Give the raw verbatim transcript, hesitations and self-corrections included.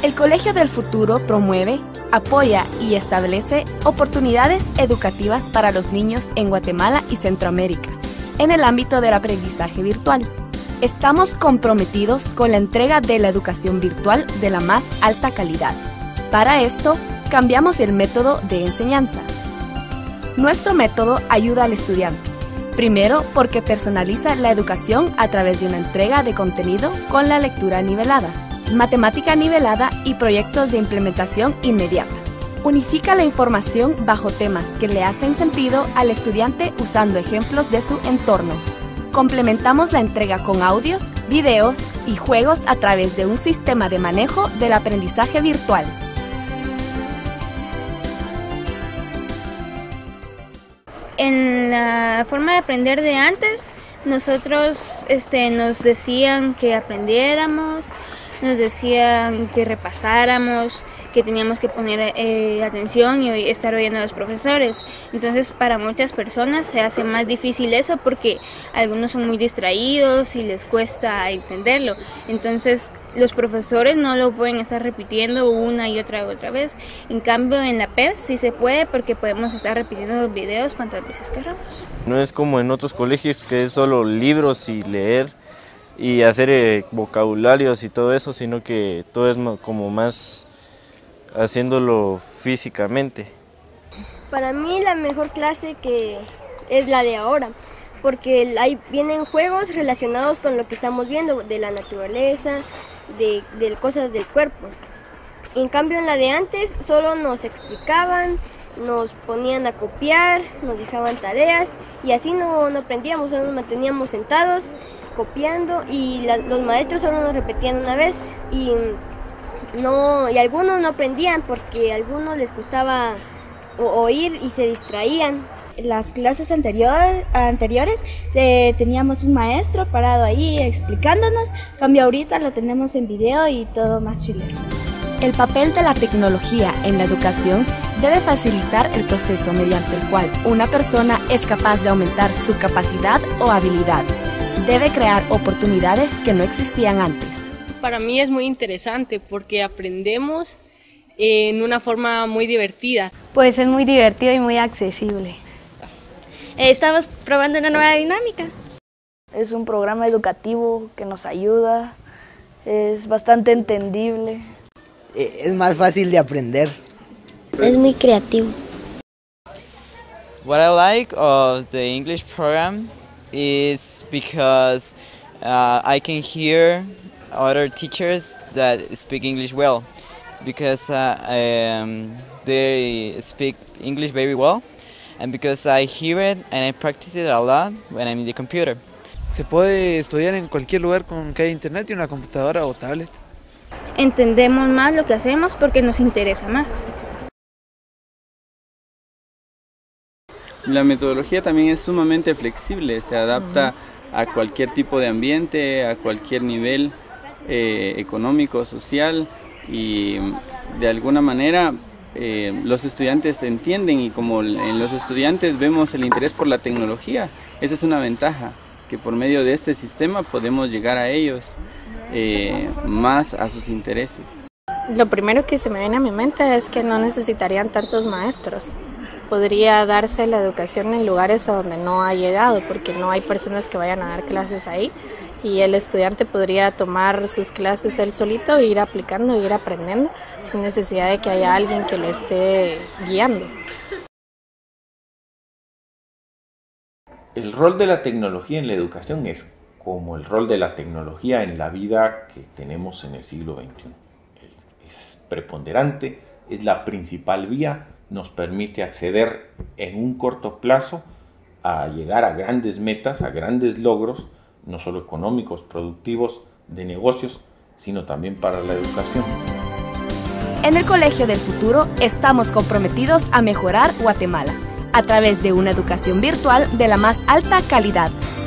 El Colegio del Futuro promueve, apoya y establece oportunidades educativas para los niños en Guatemala y Centroamérica, en el ámbito del aprendizaje virtual. Estamos comprometidos con la entrega de la educación virtual de la más alta calidad. Para esto, cambiamos el método de enseñanza. Nuestro método ayuda al estudiante. Primero, porque personaliza la educación a través de una entrega de contenido con la lectura nivelada, matemática nivelada y proyectos de implementación inmediata. Unifica la información bajo temas que le hacen sentido al estudiante usando ejemplos de su entorno. Complementamos la entrega con audios, videos y juegos a través de un sistema de manejo del aprendizaje virtual. En la forma de aprender de antes, nosotros este, nos decían que aprendiéramos, nos decían que repasáramos, que teníamos que poner eh, atención y estar oyendo a los profesores. Entonces, para muchas personas se hace más difícil eso porque algunos son muy distraídos y les cuesta entenderlo. Entonces, los profesores no lo pueden estar repitiendo una y otra y otra vez. En cambio, en la P E P sí se puede porque podemos estar repitiendo los videos cuantas veces queramos. No es como en otros colegios que es solo libros y leer y hacer eh, vocabularios y todo eso, sino que todo es como más haciéndolo físicamente. Para mí la mejor clase que es la de ahora, porque ahí vienen juegos relacionados con lo que estamos viendo, de la naturaleza, de, de cosas del cuerpo. En cambio en la de antes solo nos explicaban, nos ponían a copiar, nos dejaban tareas y así no, no aprendíamos, solo nos manteníamos sentados copiando y la, los maestros solo nos repetían una vez y No, y algunos no aprendían porque a algunos les costaba oír y se distraían. En las clases anterior, anteriores eh, teníamos un maestro parado ahí explicándonos, cambio ahorita lo tenemos en video y todo más chileno. El papel de la tecnología en la educación debe facilitar el proceso mediante el cual una persona es capaz de aumentar su capacidad o habilidad. Debe crear oportunidades que no existían antes. Para mí es muy interesante porque aprendemos en una forma muy divertida. Pues es muy divertido y muy accesible. Estamos probando una nueva dinámica. Es un programa educativo que nos ayuda, es bastante entendible. Es más fácil de aprender. Es muy creativo. What I like of the English program is because uh, I can hear other teachers that speak English well, because uh, um, they speak English very well, and because I hear it and I practice it a lot when I'm in the computer. Se puede estudiar en cualquier lugar con que haya internet y una computadora o tablet. Entendemos más lo que hacemos porque nos interesa más. La metodología también es sumamente flexible, se adapta uh-huh. a cualquier tipo de ambiente, a cualquier nivel Eh, económico, social, y de alguna manera eh, los estudiantes entienden, y como en los estudiantes vemos el interés por la tecnología, esa es una ventaja, que por medio de este sistema podemos llegar a ellos eh, más a sus intereses. Lo primero que se me viene a mi mente es que no necesitarían tantos maestros. Podría darse la educación en lugares a donde no ha llegado, porque no hay personas que vayan a dar clases ahí. Y el estudiante podría tomar sus clases él solito e ir aplicando, ir aprendiendo, sin necesidad de que haya alguien que lo esté guiando. El rol de la tecnología en la educación es como el rol de la tecnología en la vida que tenemos en el siglo veintiuno. Es preponderante, es la principal vía, nos permite acceder en un corto plazo a llegar a grandes metas, a grandes logros, no solo económicos, productivos, de negocios, sino también para la educación. En el Colegio del Futuro estamos comprometidos a mejorar Guatemala a través de una educación virtual de la más alta calidad.